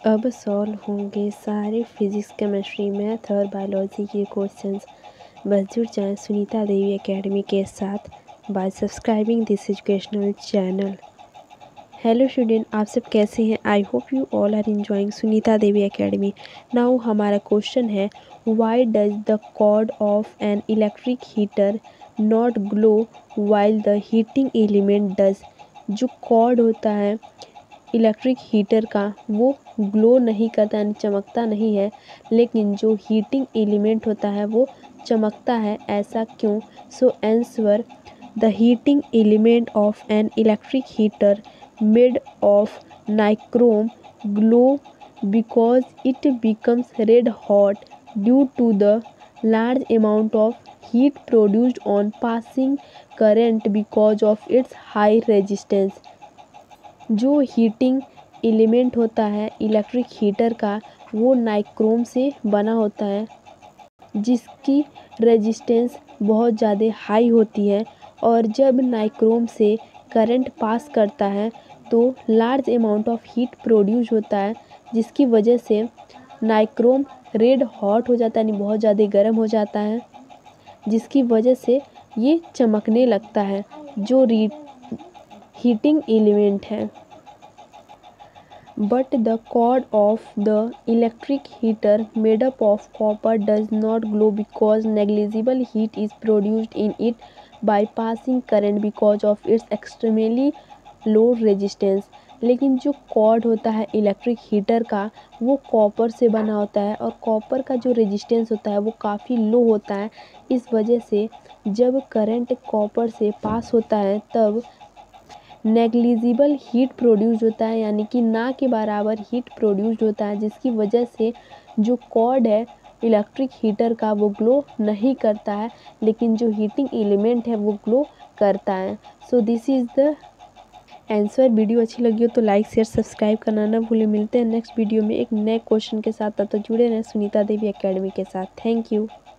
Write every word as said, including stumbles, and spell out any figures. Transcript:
अब सॉल्व होंगे सारे फिजिक्स, केमिस्ट्री, मैथ और बायोलॉजी के क्वेश्चंस। बस जुड़ जाएं सुनीता देवी एकेडमी के साथ by subscribing this educational channel. Hello student, आप सब कैसे हैं? I hope you all are enjoying Sunita Devi academy. Now हमारा क्वेश्चन है, why does the cord of an electric heater not glow while the heating element does. जो cord होता है electric heater का वो ग्लो नहीं करता, यानी चमकता नहीं है, लेकिन जो हीटिंग एलिमेंट होता है वो चमकता है। ऐसा क्यों? So answer, the heating element of an electric heater made of nichrome glow because it becomes red hot due to the large amount of heat produced on passing current because of its high resistance। जो heating element होता है electric heater का वो nichrome से बना होता है, जिसकी रेजिस्टेंस बहुत ज़्यादा हाई होती है, और जब नाइक्रोम से करंट पास करता है तो large amount of heat produce होता है, जिसकी वजह से नाइक्रोम रेड हॉट हो जाता है, यानी बहुत ज़्यादा गर्म हो जाता है, जिसकी वजह से ये चमकने लगता है जो हीटिंग एलिमेंट है। But the cord of the electric heater made up of copper does not glow because negligible heat is produced in it by passing current because of its extremely low resistance. लेकिन जो cord होता है electric heater का वो copper से बना होता है, और कॉपर का जो रेजिस्टेंस होता है वो काफ़ी लो होता है। इस वजह से जब करंट कॉपर से पास होता है तब नेग्लिजिबल हीट प्रोड्यूस होता है, यानी कि ना के बराबर हीट प्रोड्यूस होता है, जिसकी वजह से जो कॉर्ड है इलेक्ट्रिक हीटर का वो ग्लो नहीं करता है, लेकिन जो हीटिंग एलिमेंट है वो ग्लो करता है। So this is the answer. Video अच्छी लगी हो तो लाइक शेयर सब्सक्राइब करना ना भूलें। मिलते हैं नेक्स्ट वीडियो में एक नए क्वेश्चन के साथ। तब तक जुड़े रहें सुनीता देवी एकेडमी के साथ। Thank you.